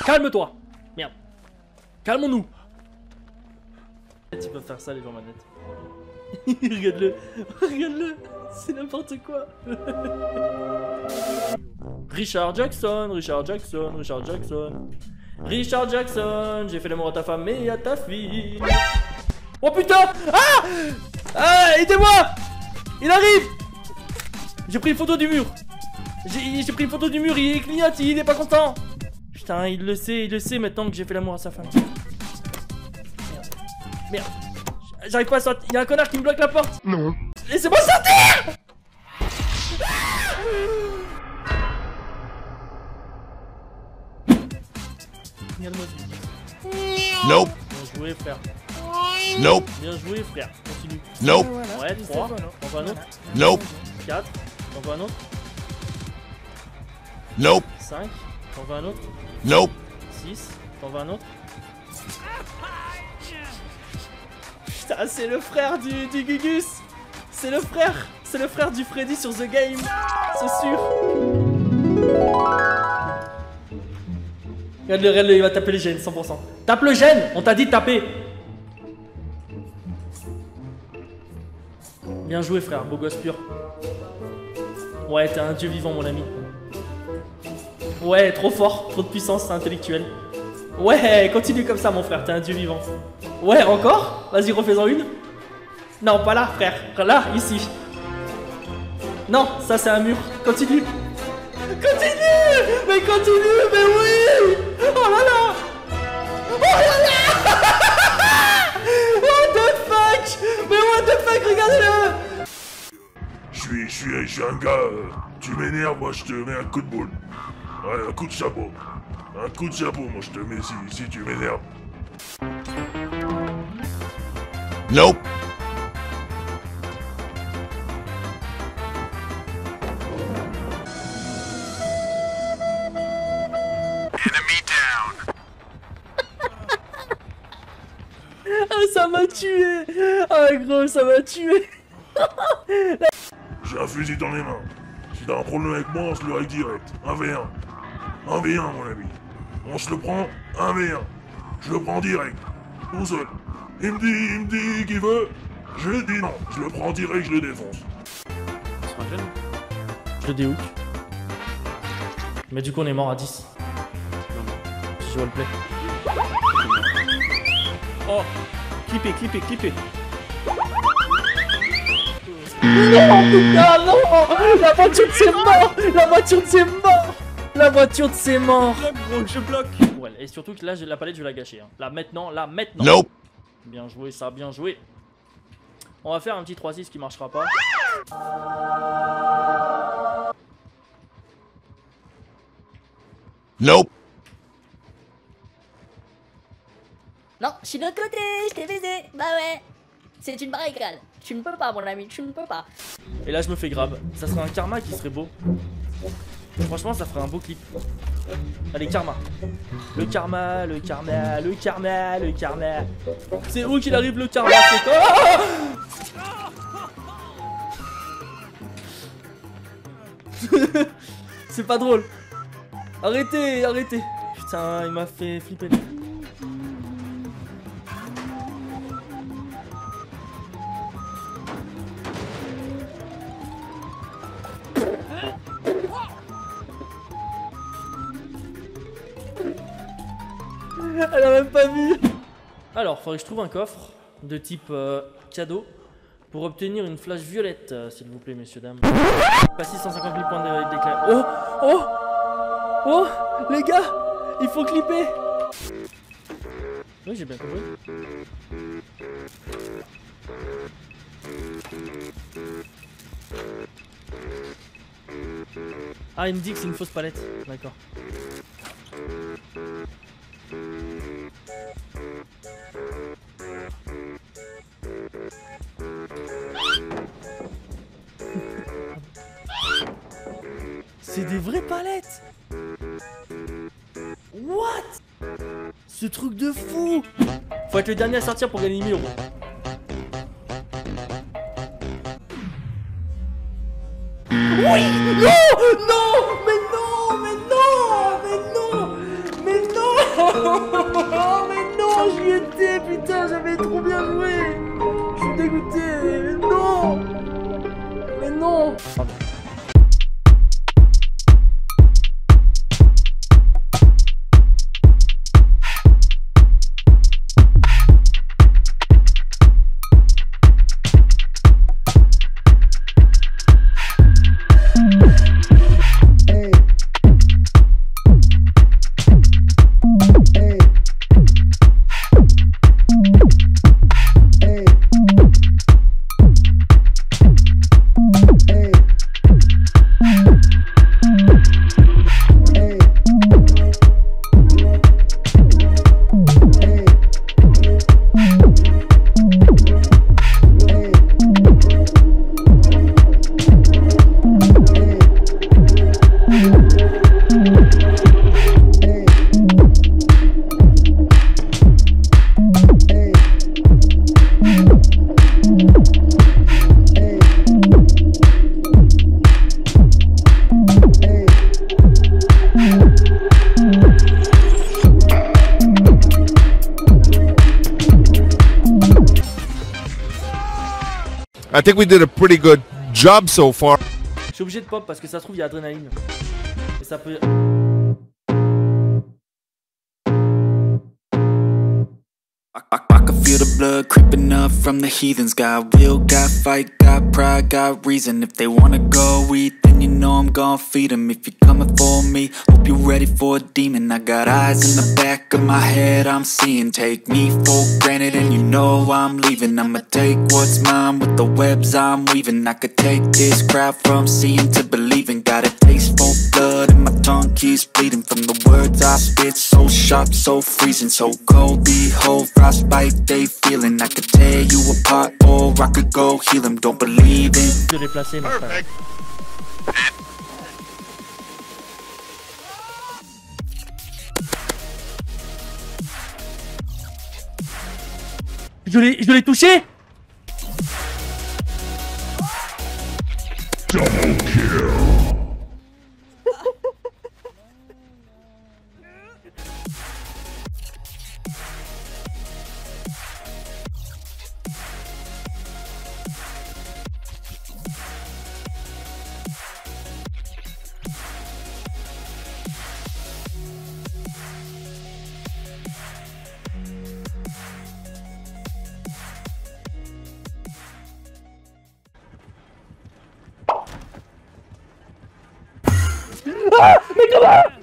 Calme-toi. Merde. Calmons-nous. Tu peux faire ça les gens manettes. Regarde-le. Regarde-le. C'est n'importe quoi. Richard Jackson, Richard Jackson, Richard Jackson. Richard Jackson, j'ai fait l'amour à ta femme et à ta fille. Oh putain. Ah. Ah, aidez-moi. Il arrive. J'ai pris une photo du mur. J'ai pris une photo du mur, il clignote, il est pas content. Putain, il le sait maintenant que j'ai fait l'amour à sa femme. Merde. Merde. J'arrive pas à sortir. Il y a un connard qui me bloque la porte. Non. Laissez-moi sortir. Regarde-moi. Nope. Bien joué, frère. Nope. Bien joué, frère. Continue. Nope. Ouais, 3. On va un autre. Nope. 4. On va un autre. Nope. 5. On va un autre. Nope. 6. On va un autre. Putain, c'est le frère du Gugus. C'est le frère du Freddy sur The Game. C'est sûr. Regarde-le, il va taper les gènes, 100%. Tape le gène. On t'a dit de taper. Bien joué, frère, beau gosse pur. Ouais, t'es un dieu vivant, mon ami. Ouais, trop fort, trop de puissance intellectuelle. Ouais, continue comme ça, mon frère, t'es un dieu vivant. Ouais, encore? Vas-y, refais-en une. Non, pas là, frère. Là, ici. Non, ça, c'est un mur. Continue. Continue. Mais continue, mais oui. Oh là là. Oh là là. What the fuck. Mais what the fuck, regardez-le. Je suis un gars, tu m'énerves, moi je te mets un coup de boule. Ouais, un coup de chapeau. Un coup de chapeau, moi je te mets si tu m'énerves. Nope. Enemy down. Ah, ça m'a tué. Ah, gros, ça m'a tué. J'ai un fusil dans les mains. Si t'as un problème avec moi, on se le règle direct. 1v1. 1v1, mon ami. On se le prend 1v1. Je le prends direct. Tout seul. Il me dit qu'il veut. Je dis non. Je le prends direct, je le défonce. Je le déhook. Mais du coup, on est mort à 10. Si je vois le play. Oh, clippé. Non, putain, non. La voiture de ses morts. La voiture de ses morts. Gros, je bloque. Ouais, et surtout que là, la palette, je vais la gâcher. Hein. Là, maintenant. Nope. Bien joué, ça, bien joué. On va faire un petit 3-6 qui marchera pas. Nope. Non, je suis de l'autre côté, je t'ai baisé. Bah ouais. C'est une barricade. Tu ne peux pas, mon ami, tu ne peux pas. Et là, je me fais grab. Ça serait un karma qui serait beau. Franchement, ça ferait un beau clip. Allez, karma. Le karma. C'est où qu'il arrive le karma? C'est quoi? C'est pas drôle. Arrêtez. Putain, il m'a fait flipper. Elle a même pas vu. Alors, faudrait que je trouve un coffre de type cadeau pour obtenir une flash violette, s'il vous plaît, messieurs, dames. Pas 650 000 points d'éclair. Oh, les gars, il faut clipper. Oui, j'ai bien compris. Ah, il me dit que c'est une fausse palette. D'accord. C'est des vraies palettes. What? Ce truc de fou. Faut être le dernier à sortir pour gagner 1000 euros. Oui. Non. Non. Mais non. Mais non. Mais non. Mais non. trop bien joué. Je suis dégoûté. Mais non. Mais non. Pardon. I think we did a pretty good job so far. Je suis obligé de pop parce que ça se trouve il y a adrénaline. Et ça peut... I can feel the blood creeping up from the heathens. Got will, got fight, got pride, got reason. If they wanna go eat, then you know I'm gon' feed them. If you're coming for me, hope you're ready for a demon. I got eyes in the back of my head, I'm seeing. Take me for granted and you know I'm leaving. I'ma take what's mine with the webs I'm weaving. I could take this crowd from seeing to believing. Got a taste for blood and my tongue keeps bleeding. From the words I spit, so sharp, so freezing. So cold, behold, frostbite they feeling. I could tear you apart or I could go heal them. Don't believe in. Je l'ai placé, mon frère. Je l'ai touché. Double kill. Ah, mais comment?